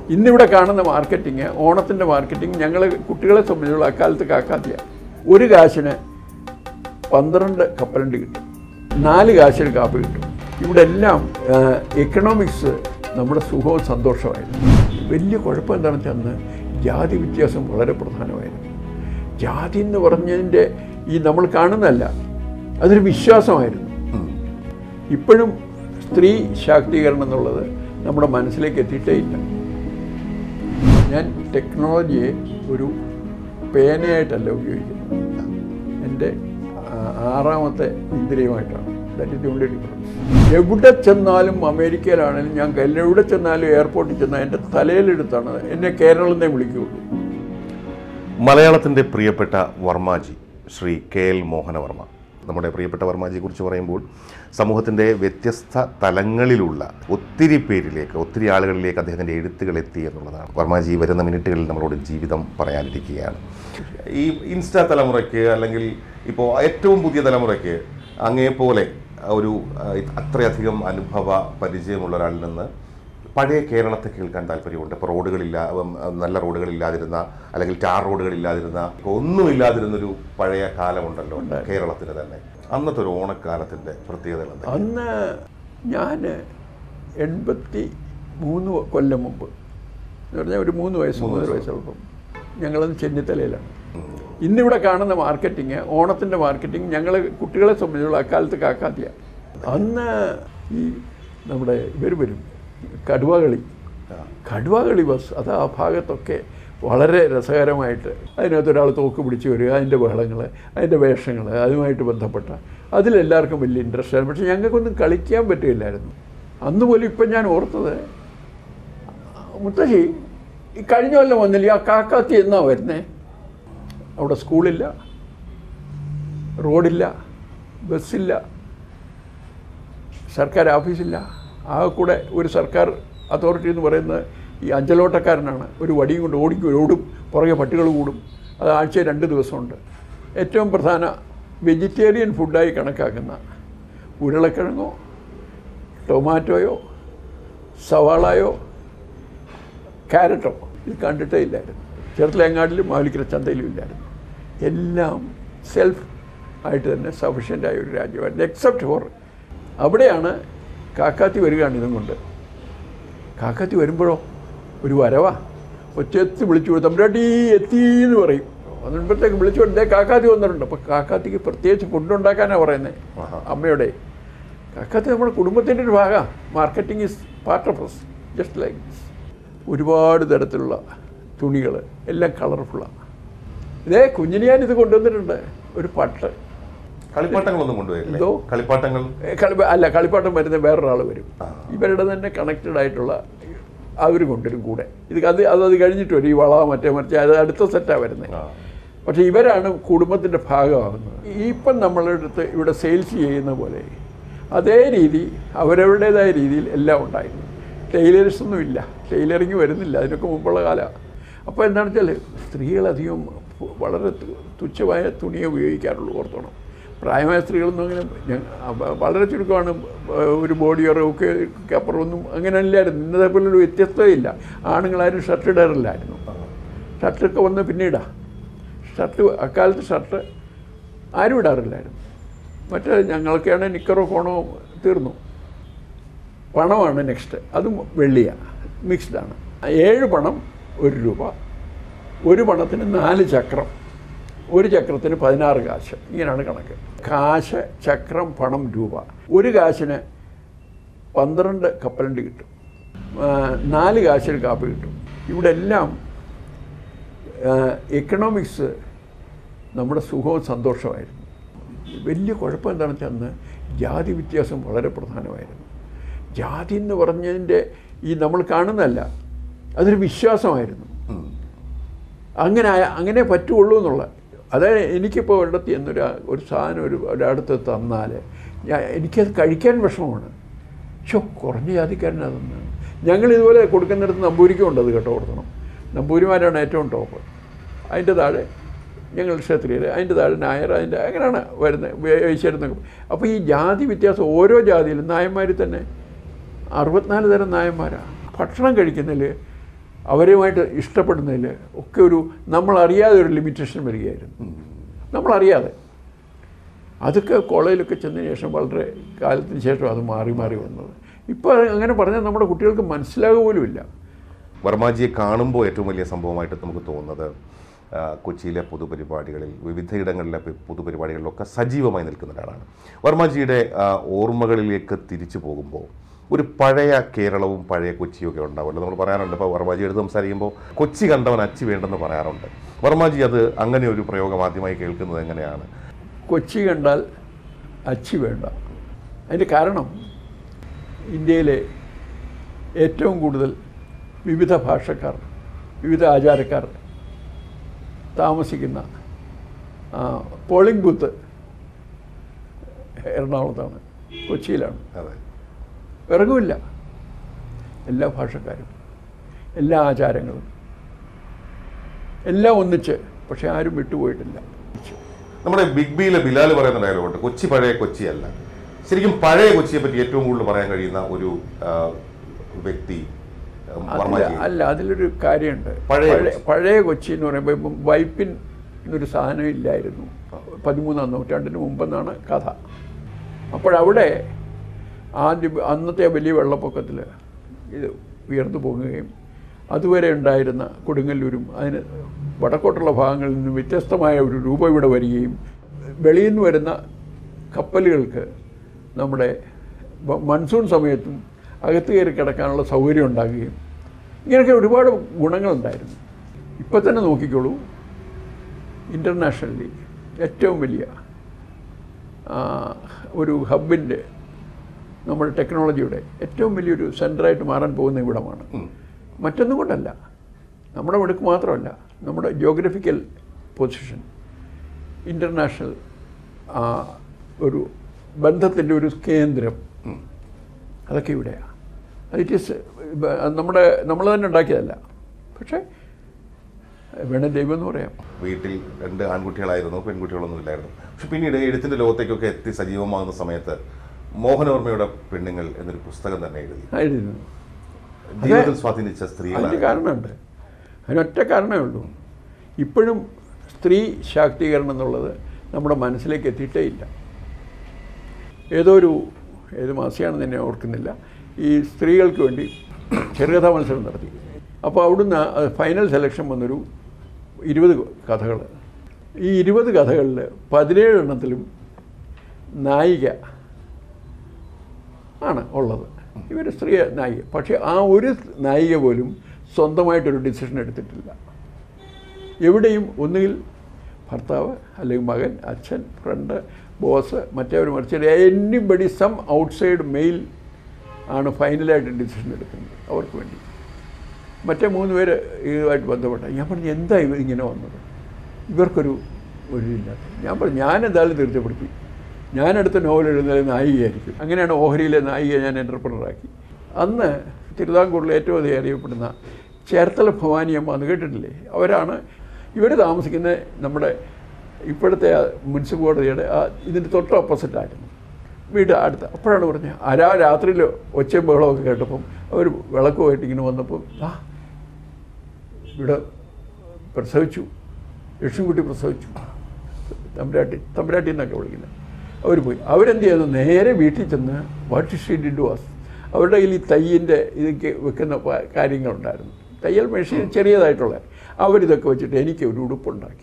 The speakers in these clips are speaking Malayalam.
ഇന്നിവിടെ കാണുന്ന മാർക്കറ്റിങ്, ഓണത്തിൻ്റെ മാർക്കറ്റിങ് ഞങ്ങൾ കുട്ടികളെ സംബന്ധിച്ചുള്ള അക്കാലത്ത് കാക്കാത്തിയാണ്. ഒരു കാശിന് 12 കപ്പലണ്ടി കിട്ടും, 4 കാശിന് കാപ്പി കിട്ടും. ഇവിടെ എല്ലാം എക്കണോമിക്സ് നമ്മുടെ സുഖവും സന്തോഷമായിരുന്നു. വലിയ കുഴപ്പം എന്താണെന്ന് വെച്ചാൽ അന്ന് ജാതി വ്യത്യാസം വളരെ പ്രധാനമായിരുന്നു. ജാതി എന്ന് പറഞ്ഞതിൻ്റെ ഈ നമ്മൾ കാണുന്നതല്ല, അതൊരു വിശ്വാസമായിരുന്നു. ഇപ്പോഴും സ്ത്രീ ശാക്തീകരണം എന്നുള്ളത് നമ്മുടെ മനസ്സിലേക്ക് എത്തിയിട്ടേ ഇല്ല. ഞാൻ ടെക്നോളജിയെ ഒരു പേനയായിട്ടല്ല ഉപയോഗിക്കുന്നത്, എൻ്റെ 6ാമത്തെ ഇന്ദ്രിയമായിട്ടാണ്. That is the only difference. എവിടെ ചെന്നാലും, അമേരിക്കയിലാണെങ്കിലും ഞാൻ എവിടെ ചെന്നാലും എയർപോർട്ടിൽ ചെന്നാൽ എൻ്റെ തലയിലെടുത്താണ് എന്നെ കേരളത്തിൽ നിന്ന് വിളിക്കുകയുള്ളൂ. മലയാളത്തിൻ്റെ പ്രിയപ്പെട്ട വർമാജി ശ്രീ KL മോഹനവർമ്മ. നമ്മുടെ പ്രിയപ്പെട്ട വർമാജിയെ കുറിച്ച് പറയുമ്പോൾ സമൂഹത്തിൻ്റെ വ്യത്യസ്ത തലങ്ങളിലുള്ള ഒത്തിരി പേരിലേക്ക്, ഒത്തിരി ആളുകളിലേക്ക് അദ്ദേഹത്തിൻ്റെ എഴുത്തുകൾ എത്തി എന്നുള്ളതാണ്. വർമാജി വരുന്ന മിനിറ്റുകളിൽ നമ്മളോട് ജീവിതം പറയാനിരിക്കുകയാണ്. ഈ ഇൻസ്റ്റാ തലമുറയ്ക്ക്, അല്ലെങ്കിൽ ഇപ്പോൾ ഏറ്റവും പുതിയ തലമുറയ്ക്ക് അങ്ങേപോലെ ഒരു അത്രയധികം അനുഭവ പരിചയമുള്ള ഒരാളിൽ നിന്ന് പഴയ കേരളത്തെ കേൾക്കാൻ താല്പര്യമുണ്ട്. ഇപ്പോൾ നല്ല റോഡുകളില്ലാതിരുന്ന, അല്ലെങ്കിൽ ടാർ റോഡുകളില്ലാതിരുന്ന, ഒന്നുമില്ലാതിരുന്നൊരു പഴയ കാലമുണ്ടല്ലോ കേരളത്തിന് തന്നെ. അന്നത്തെ ഒരു ഓണക്കാലത്തിൻ്റെ പ്രത്യേകതകൾ എന്താ? അന്ന് ഞാൻ 83 കൊല്ലം മുമ്പ് എന്ന് പറഞ്ഞാൽ ഒരു 3 വയസ്സുള്ളപ്പം ഞങ്ങളത് ചെന്നിത്തലയിലാണ്. ഇന്നിവിടെ കാണുന്ന മാർക്കറ്റിങ്, ഓണത്തിൻ്റെ മാർക്കറ്റിങ് ഞങ്ങൾ കുട്ടികളെ സംബന്ധിച്ചുള്ള അക്കാലത്ത് കാക്കാത്തിയാണ്. അന്ന് ഈ നമ്മുടെ ഇവർ വരും, കടുവകളി ബസ്, അത് ആ ഭാഗത്തൊക്കെ വളരെ രസകരമായിട്ട് അതിനകത്ത് ഒരാൾ തോക്ക് പിടിച്ച് വരിക, അതിൻ്റെ ബഹളങ്ങൾ, അതിൻ്റെ വേഷങ്ങൾ, അതുമായിട്ട് ബന്ധപ്പെട്ട അതിലെല്ലാവർക്കും വലിയ ഇൻട്രസ്റ്റ് ആയിരുന്നു. പക്ഷേ ഞങ്ങൾക്കൊന്നും കളിക്കാൻ പറ്റില്ലായിരുന്നു അന്ന് പോലും. ഇപ്പം ഞാൻ ഓർത്തത്, മുത്തശ്ശി ഈ കഴിഞ്ഞ കൊല്ലം വന്നില്ല, ആ കാക്കാത്തി എന്നാ വരുന്നേ? അവിടെ സ്കൂളില്ല, റോഡില്ല, ബസ്സില്ല, സർക്കാർ ഓഫീസില്ല. ആ കൂടെ ഒരു സർക്കാർ അതോറിറ്റി എന്ന് പറയുന്നത് ഈ അഞ്ചലോട്ടക്കാരനാണ്. ഒരു വടിയും കൊണ്ട് ഓടും, പുറകെ പട്ടികൾ കൂടും. അത് ആഴ്ചയിൽ 2 ദിവസമുണ്ട്. ഏറ്റവും പ്രധാന വെജിറ്റേറിയൻ ഫുഡായി കണക്കാക്കുന്ന ഉരുളക്കിഴങ്ങോ ടൊമാറ്റോയോ സവാളയോ ക്യാരറ്റോ ഇത് കണ്ടിട്ടേ ഇല്ലായിരുന്നു. ചെറുത്തിലങ്ങാടിലും മാവലിക്കര ചന്തയിലും ഇല്ലായിരുന്നു. എല്ലാം സെൽഫ് ആയിട്ട് തന്നെ സഫിഷ്യൻ്റായ ഒരു രാജ്യമായിരുന്നു. എക്സെപ്റ്റ് ഫോർ അവിടെയാണ് കാക്കാത്തി വരികയാണ്. ഇതും കൊണ്ട് കാക്കാത്തി വരുമ്പോഴോ ഒരു വരവാ, ഒച്ചെത്തി വിളിച്ചു, തമ്പുരാട്ടി എത്തി എന്ന് പറയും. വന്നിടത്തേക്ക് വിളിച്ചു കൊടുത്തേ കാക്കാത്തി വന്നിട്ടുണ്ട്. അപ്പോൾ കാക്കാത്തിക്ക് പ്രത്യേകിച്ച് ഫുഡ് ഉണ്ടാക്കാനാണ് പറയുന്നത് അമ്മയുടെ. കാക്കാത്തി നമ്മുടെ കുടുംബത്തിൻ്റെ ഒരു ഭാഗമാണ്. Marketing is part of us, just like this. ഒരുപാട് തരത്തിലുള്ള തുണികൾ, എല്ലാം കളർഫുള്ളാണ്. ഇതേ കുഞ്ഞിന് ഞാൻ ഇത് കൊണ്ടുവന്നിട്ടുണ്ട്, ഒരു പട്ട്. കളിപ്പാട്ടങ്ങളൊന്നും കൊണ്ടുവരില്ല? അല്ല, കളിപ്പാട്ടം വരുന്ന വേറൊരാൾ വരും. ഇവരുടെ തന്നെ കണക്റ്റഡ് ആയിട്ടുള്ള അവർ കൊണ്ടുവരും കൂടെ. അത് കഴിഞ്ഞിട്ട് വരും. ഈ വള മറിച്ച് അത് അടുത്ത സെറ്റാണ് വരുന്നത്. പക്ഷേ ഇവരാണ് കുടുംബത്തിൻ്റെ ഭാഗമാകുന്നത്. ഇപ്പം നമ്മളുടെ അടുത്ത് ഇവിടെ സെയിൽസ് ചെയ്യുന്ന പോലെ അതേ രീതി അവരവരുടേതായ രീതിയിൽ എല്ലാം ഉണ്ടായിരുന്നു. ടൈലേഴ്സൊന്നും ഇല്ല, ടൈലറിങ് വരുന്നില്ല, അതിനൊക്കെ മുമ്പുള്ള കാലമാണ്. അപ്പോൾ എന്താണെന്ന് വെച്ചാൽ സ്ത്രീകളധികം വളരെ തുച്ഛമായ തുണിയെ ഉപയോഗിക്കാറുള്ളൂ. ഓർത്തോണം, പ്രായമായ സ്ത്രീകളൊന്നും അങ്ങനെ വളരെ ചുരുക്കമാണ്. ഒരു ബോഡിയോ ഒക്കെ അപ്പുറമൊന്നും അങ്ങനെ ഇല്ലായിരുന്നു. ഇന്നത്തെ പോലെ ഒരു വ്യത്യസ്തതയില്ല. ആണുങ്ങളാരും ഷർട്ട് ഇടാറില്ലായിരുന്നു. ഷർട്ടൊക്കെ വന്ന് പിന്നീടാണ്. അക്കാലത്ത് ഷർട്ട് ആരും ഇടാറില്ലായിരുന്നു. മറ്റേ ഞങ്ങൾക്കാണ് നിക്കറോ കോണോ തീർന്നു. പണമാണ് നെക്സ്റ്റ്, അതും വെള്ളിയാണ്, മിക്സ്ഡാണ്. 7 പണം 1 രൂപ, 1 പണത്തിന് 4 ചക്രം, 1 ചക്രത്തിന് 16 കാശ്, ഇങ്ങനെയാണ് കണക്ക്. കാശ്, ചക്രം, പണം, രൂപ. 1 കാശിന് 12 കപ്പലണ്ടി കിട്ടും, 4 കാശിന് കാപ്പി കിട്ടും. ഇവിടെ എല്ലാം എക്കണോമിക്സ് നമ്മുടെ സുഖവും സന്തോഷമായിരുന്നു. വലിയ കുഴപ്പം എന്താണെന്ന് വെച്ചാൽ അന്ന് ജാതി വ്യത്യാസം വളരെ പ്രധാനമായിരുന്നു. ജാതി എന്ന് പറഞ്ഞതിൻ്റെ ഈ നമ്മൾ കാണുന്നതല്ല, അതൊരു വിശ്വാസമായിരുന്നു. അങ്ങനെ പറ്റുള്ളൂ എന്നുള്ള. അതായത് എനിക്കിപ്പോൾ ഒരിടത്ത് ഒരു സാധനം ഒരിടത്ത് തന്നാൽ എനിക്കത് കഴിക്കാൻ വിഷമമാണ്. കുറഞ്ഞ ജാതിക്കാരനതെന്ന് ഞങ്ങളിതുപോലെ കൊടുക്കുന്നിടത്ത് നമ്പൂരിക്കും അത് കേട്ടോ. ഓർത്തണം, നമ്പൂരിമാരാണ് ഏറ്റവും ടോപ്പ്. അതിൻ്റെ താഴെ ഞങ്ങൾ ക്ഷത്രിയർ, അതിൻ്റെ താഴെ നായർ, അതിൻ്റെ അങ്ങനെയാണ് വരുന്നത്, വൈശ്യരെന്നൊക്കെ. അപ്പോൾ ഈ ജാതി വ്യത്യാസം ഓരോ ജാതിയിലും നായന്മാരിൽ തന്നെ 64 തരം നായന്മാരാണ്. ഭക്ഷണം കഴിക്കുന്നതിൽ അവരുമായിട്ട് ഇഷ്ടപ്പെടുന്നതിൽ ഒക്കെ നമ്മളറിയാതെ ഒരു ലിമിറ്റേഷൻ വരികയായിരുന്നു. നമ്മളറിയാതെ അതൊക്കെ കോളേജിലൊക്കെ ചെന്നതിന് ശേഷം വളരെ കാലത്തിന് ശേഷം അത് മാറി മാറി വന്നത്. ഇപ്പോൾ അങ്ങനെ പറഞ്ഞാൽ നമ്മുടെ കുട്ടികൾക്ക് മനസ്സിലാകുക പോലുമില്ല. വർമാജിയെ കാണുമ്പോൾ ഏറ്റവും വലിയ സംഭവമായിട്ട് നമുക്ക് തോന്നുന്നത് കൊച്ചിയിലെ പൊതുപരിപാടികളിൽ, വിവിധയിടങ്ങളിലെ പൊതുപരിപാടികളിലൊക്കെ സജീവമായി നിൽക്കുന്ന ഒരാളാണ്. വർമാജിയുടെ ഓർമ്മകളിലേക്ക് തിരിച്ചു പോകുമ്പോൾ ഒരു പഴയ കേരളവും പഴയ കൊച്ചിയൊക്കെ ഉണ്ടാവുമല്ലോ. നമ്മൾ പറയാറുണ്ട്, ഇപ്പോൾ വർമാജി എടുത്ത് സംസാരിക്കുമ്പോൾ കൊച്ചി കണ്ടവൻ അച്ചി വേണ്ടെന്ന് പറയാറുണ്ട്. വർമാജി അത് അങ്ങനെ ഒരു പ്രയോഗം ആദ്യമായി കേൾക്കുന്നത് എങ്ങനെയാണ്? കൊച്ചി കണ്ടാൽ അച്ചി വേണ്ട. അതിൻ്റെ കാരണം ഇന്ത്യയിലെ ഏറ്റവും കൂടുതൽ വിവിധ ഭാഷക്കാർ, വിവിധ ആചാരക്കാർ താമസിക്കുന്ന പോളിംഗ് ബൂത്ത് എറണാകുളത്താണ്, കൊച്ചിയിലാണ്. ഇറങ്ങുമില്ല. എല്ലാ ഭാഷക്കാരും, എല്ലാ ആചാരങ്ങളും എല്ലാം ഒന്നിച്ച്, പക്ഷെ ആരും വിട്ടുപോയിട്ടില്ല. നമ്മുടെ ബിഗ് ബിയിലെ ബിലാൽ പറയുന്ന ഡയലോഗുണ്ട്, കൊച്ചി പഴയ കൊച്ചിയല്ല. ശരിക്കും പഴയ കൊച്ചിയെ പറ്റി ഏറ്റവും കൂടുതൽ പറയാൻ കഴിയുന്ന ഒരു വ്യക്തി അല്ല. അതിലൊരു കാര്യമുണ്ട്. പഴയ കൊച്ചി എന്ന് പറയുമ്പോൾ ഇപ്പം വൈപ്പിൻ എന്നൊരു സാധനം ഇല്ലായിരുന്നു 13-ാം നൂറ്റാണ്ടിന് മുമ്പെന്നാണ് കഥ. അപ്പോഴവിടെ അന്നത്തെ വലിയ വെള്ളപ്പൊക്കത്തിൽ ഇത് ഉയർന്നു പോകുകയും അതുവരെ ഉണ്ടായിരുന്ന കൊടുങ്ങല്ലൂരും അതിന് വടക്കോട്ടുള്ള ഭാഗങ്ങളിൽ നിന്ന് വ്യത്യസ്തമായ ഒരു രൂപം ഇവിടെ വരികയും വെളിയിൽ നിന്ന് വരുന്ന കപ്പലുകൾക്ക് നമ്മുടെ മൺസൂൺ സമയത്തും അകത്ത് കയറി കിടക്കാനുള്ള സൗകര്യം ഉണ്ടാകുകയും ഇങ്ങനെയൊക്കെ ഒരുപാട് ഗുണങ്ങളുണ്ടായിരുന്നു. ഇപ്പം തന്നെ നോക്കിക്കോളൂ, ഇൻ്റർനാഷണലി ഏറ്റവും വലിയ ഒരു ഹബിൻ്റെ, നമ്മുടെ ടെക്നോളജിയുടെ ഏറ്റവും വലിയൊരു സെൻറ്ററായിട്ട് മാറാൻ പോകുന്ന ഇവിടമാണ്. മറ്റൊന്നും കൊണ്ടല്ല, നമ്മുടെ മിടുക്ക് മാത്രമല്ല, നമ്മുടെ ജിയോഗ്രഫിക്കൽ പൊസിഷൻ, ഇൻ്റർനാഷണൽ ഒരു ബന്ധത്തിൻ്റെ ഒരു കേന്ദ്രം, അതൊക്കെ ഇവിടെയാണ്. ഇറ്റ് ഈസ് നമ്മൾ തന്നെ ഉണ്ടാക്കിയതല്ല, പക്ഷേ വേണേൽ ദൈവം എന്ന് പറയാം. വീട്ടിൽ 2 ആൺകുട്ടികളായിരുന്നു, പെൺകുട്ടികളൊന്നും ഇല്ലായിരുന്നു. പക്ഷെ പിന്നീട് എഴുത്തിൻ്റെ ലോകത്തേക്കൊക്കെ എത്തി സജീവമാകുന്ന സമയത്ത് മോഹനവർമ്മയുടെ പെണ്ണുങ്ങൾ എന്നൊരു പുസ്തകം തന്നെ എഴുതുന്നു. ജീവിതത്തിൽ സ്വാധീനിച്ച സ്ത്രീകൾ. അതിന് കാരണമുണ്ട്. അതിനൊറ്റ കാരണമേ ഉള്ളൂ. ഇപ്പോഴും സ്ത്രീ ശാക്തീകരണം എന്നുള്ളത് നമ്മുടെ മനസ്സിലേക്ക് എത്തിയിട്ടേ ഇല്ല. ഏത് മാസികയാണെന്ന് തന്നെ ഓർക്കുന്നില്ല, ഈ സ്ത്രീകൾക്ക് വേണ്ടി ചെറുകഥാ മത്സരം നടത്തി. അപ്പോൾ അവിടുന്ന് ഫൈനൽ സെലക്ഷൻ വന്നൊരു 20 കഥകൾ. ഈ 20 കഥകളിൽ 17 എണ്ണത്തിലും നായിക ആണ് ഉള്ളത്. ഇവർ സ്ത്രീ നായിക. പക്ഷേ ആ ഒരു നായിക പോലും സ്വന്തമായിട്ടൊരു ഡിസിഷൻ എടുത്തിട്ടില്ല. എവിടെയും ഒന്നുകിൽ ഭർത്താവ്, അല്ലെങ്കിൽ മകൻ, അച്ഛൻ, ഫ്രണ്ട്, ബോസ്, മറ്റേവർ മറിച്ച് എനിബഡി സം ഔട്ട്സൈഡ് മെയിൽ ആണ് ഫൈനലായിട്ട് ഡിസിഷൻ എടുക്കുന്നത് അവർക്ക് വേണ്ടി. മറ്റേ 3 പേര് ഇതുമായിട്ട് ബന്ധപ്പെട്ട. ഞാൻ പറഞ്ഞു, എന്താ ഇങ്ങനെ വന്നത്? ഇവർക്കൊരു ഇല്ലാത്ത. ഞാൻ പറഞ്ഞു, ഞാനെന്തായാലും തീർച്ചപ്പെടുത്തി, ഞാനടുത്ത നോവൽ എഴുതുന്നത് നായികയായിരിക്കും. അങ്ങനെയാണ് ഓഹരിയിലെ നായികയെ ഞാൻ എൻ്റർപ്രണറാക്കി. അന്ന് തിരുവിതാംകൂറിൽ ഏറ്റവും അധികം അറിയപ്പെടുന്ന ചേർത്തല ഭവാനിയമ്മ എന്ന് കേട്ടിട്ടില്ലേ? അവരാണ് ഇവർ താമസിക്കുന്ന നമ്മുടെ ഇപ്പോഴത്തെ മുനിസിപ്പൽ കോടതിയുടെ ഇതിൻ്റെ തൊട്ട് ഓപ്പോസിറ്റായിരുന്നു വീട് അടുത്ത്. അപ്പോഴാണ് പറഞ്ഞത്, രാത്രിയിൽ ഒച്ചയും ബഹളമൊക്കെ കേട്ടപ്പം അവർ വിളക്കുമായിട്ട് ഇങ്ങനെ വന്നപ്പം ഇവിടെ പ്രസവിച്ചു, ലക്ഷ്മിക്കുട്ടി പ്രസവിച്ചു, തമ്പുരാട്ടി എന്നൊക്കെ വിളിക്കുന്നത്. അവർ പോയി. അവരെന്ത് ചെയ്യുന്നു, നേരെ വീട്ടിൽ ചെന്ന് വാട്ട് ഷീ ഡിഡ് വാസ്, അവരുടെ കയ്യിൽ ഈ തയ്യിൻ്റെ ഇതൊക്കെ വെക്കുന്ന കാര്യങ്ങളുണ്ടായിരുന്നു, തയ്യൽ മെഷീൻ ചെറിയതായിട്ടുള്ള. അവരിതൊക്കെ വെച്ചിട്ട് എനിക്ക് ഒരു ഉടുപ്പുണ്ടാക്കി.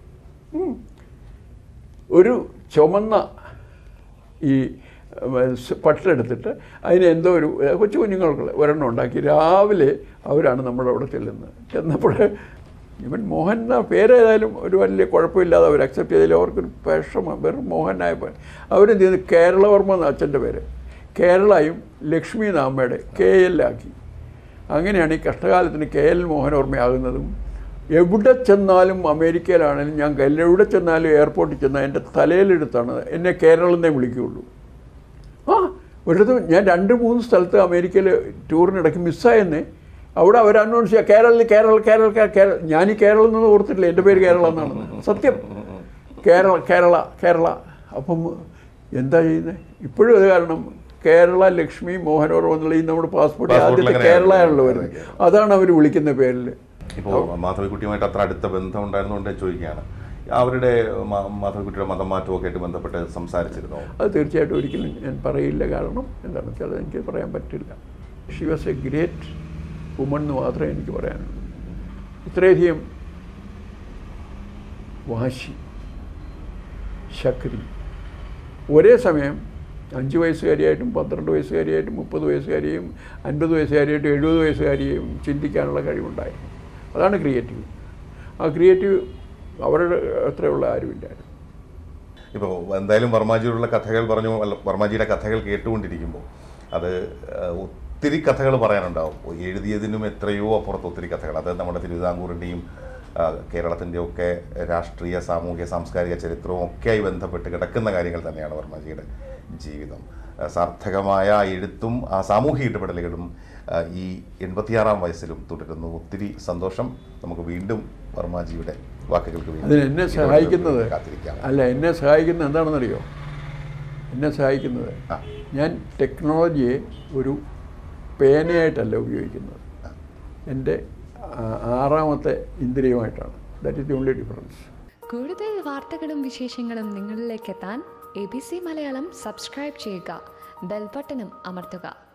ഒരു ചുമന്ന ഈ പട്ടെടുത്തിട്ട് അതിന് എന്തോ ഒരു കൊച്ചു കുഞ്ഞുങ്ങൾക്ക് ഒരെണ്ണം ഉണ്ടാക്കി. രാവിലെ അവരാണ് നമ്മുടെ അവിടെ ചെന്നപ്പോൾ ഇവൻ മോഹൻ എന്ന പേരേതായാലും ഒരു വലിയ കുഴപ്പമില്ലാതെ അവർ അക്സെപ്റ്റ് ചെയ്തതിൽ അവർക്കൊരു വിഷമം. വെറും മോഹനായപ്പോൾ അവരെന്ത് ചെയ്യുന്നു, കേരളവർമ്മ എന്ന അച്ഛൻ്റെ പേര് കേരളയും ലക്ഷ്മി എന്ന അമ്മയുടെ KL ആക്കി. അങ്ങനെയാണ് ഈ കഷ്ടകാലത്തിന് KL മോഹനവർമ്മയാകുന്നതും. എവിടെ ചെന്നാലും, അമേരിക്കയിലാണെങ്കിലും ഞാൻ എവിടെ ചെന്നാലും എയർപോർട്ടിൽ ചെന്നാൽ എൻ്റെ തലയിലെടുത്താണ് എന്നെ കേരളെന്നേ വിളിക്കുകയുള്ളൂ. ഒരിടത്തും ഞാൻ 2-3 സ്ഥലത്ത് അമേരിക്കയിൽ ടൂറിനിടയ്ക്ക് മിസ്സായെന്നേ. അവിടെ അവർ അനൗൺസ് ചെയ്യുക, കേരള. ഞാൻ ഈ കേരളം എന്നൊന്നും ഓർത്തിട്ടില്ല, എൻ്റെ പേര് കേരള എന്നാണ് സത്യം. കേരള. അപ്പം എന്താ ചെയ്യുന്നത്? ഇപ്പോഴും അത് കാരണം കേരള ലക്ഷ്മി മോഹനവർമ്മ എന്നുള്ള ഈ നമ്മുടെ പാസ്പോർട്ടിൽ ആദ്യത്തെ കേരളയാണല്ലോ വരുന്നത്. അതാണ് അവർ വിളിക്കുന്ന പേരിൽ. ഇപ്പോൾ മാധവിക്കുട്ടിയുമായിട്ട് അത്ര അടുത്ത ബന്ധം ഉണ്ടായിരുന്നുകൊണ്ട് ചോദിക്കുകയാണ്, അവരുടെ മാധവിക്കുട്ടിയുടെ മതം മാറ്റമൊക്കെ ആയിട്ട് ബന്ധപ്പെട്ട് സംസാരിച്ചിരുന്നോ? അത് തീർച്ചയായിട്ടും ഒരിക്കലും ഞാൻ പറയില്ല. കാരണം എന്താണെന്ന് വെച്ചാൽ എനിക്ക് പറയാൻ പറ്റില്ല. She was a great woman എന്ന് മാത്രമേ എനിക്ക് പറയാനുള്ളൂ. ഇത്രയധികം വാശി, ശക്തി, ഒരേ സമയം 5 വയസ്സുകാരിയായിട്ടും 12 വയസ്സുകാരിയായിട്ടും 30 വയസ്സുകാരിയും 50 വയസ്സുകാരിയായിട്ടും 70 വയസ്സുകാരിയും ചിന്തിക്കാനുള്ള കഴിവുണ്ടായിരുന്നു. അതാണ് ക്രിയേറ്റീവ്. ആ ക്രിയേറ്റീവ് അവരുടെ അത്രയുള്ള ആരുമില്ലായിരുന്നു. ഇപ്പോൾ എന്തായാലും വർമാജിയോടുള്ള കഥകൾ പറഞ്ഞു, വർമാജിയുടെ കഥകൾ കേട്ടുകൊണ്ടിരിക്കുമ്പോൾ അത് ഒത്തിരി കഥകൾ പറയാനുണ്ടാവും. എഴുതിയതിനും എത്രയോ അപ്പുറത്ത് ഒത്തിരി കഥകൾ. അത് നമ്മുടെ തിരുവിതാംകൂറിൻ്റെയും കേരളത്തിൻ്റെ ഒക്കെ രാഷ്ട്രീയ, സാമൂഹിക, സാംസ്കാരിക ചരിത്രവും ഒക്കെയായി ബന്ധപ്പെട്ട് കിടക്കുന്ന കാര്യങ്ങൾ തന്നെയാണ് വർമാജിയുടെ ജീവിതം. സാർത്ഥകമായ എഴുത്തും ആ സാമൂഹിക ഇടപെടലുകളും ഈ 86-ാം വയസ്സിലും തുടരുന്നു. ഒത്തിരി സന്തോഷം. നമുക്ക് വീണ്ടും വർമാജിയുടെ വാക്കുകൾക്ക് അതിന് എന്നെ സഹായിക്കുന്നത് എന്നെ സഹായിക്കുന്നത് എന്താണെന്നറിയോ? എന്നെ സഹായിക്കുന്നത് ഞാൻ ടെക്നോളജിയെ ഒരു പേനയായിട്ടല്ല ഉപയോഗിക്കുന്നത്. എൻ്റെ 6ാമത്തെ ഇന്ദ്രിയമായിട്ടാണ്. That is the only difference. കൂടുതൽ വാർത്തകളും വിശേഷങ്ങളും നിങ്ങളിലേക്ക് എത്താൻ ABC മലയാളം സബ്സ്ക്രൈബ് ചെയ്യുക, ബെൽ ബട്ടണും അമർത്തുക.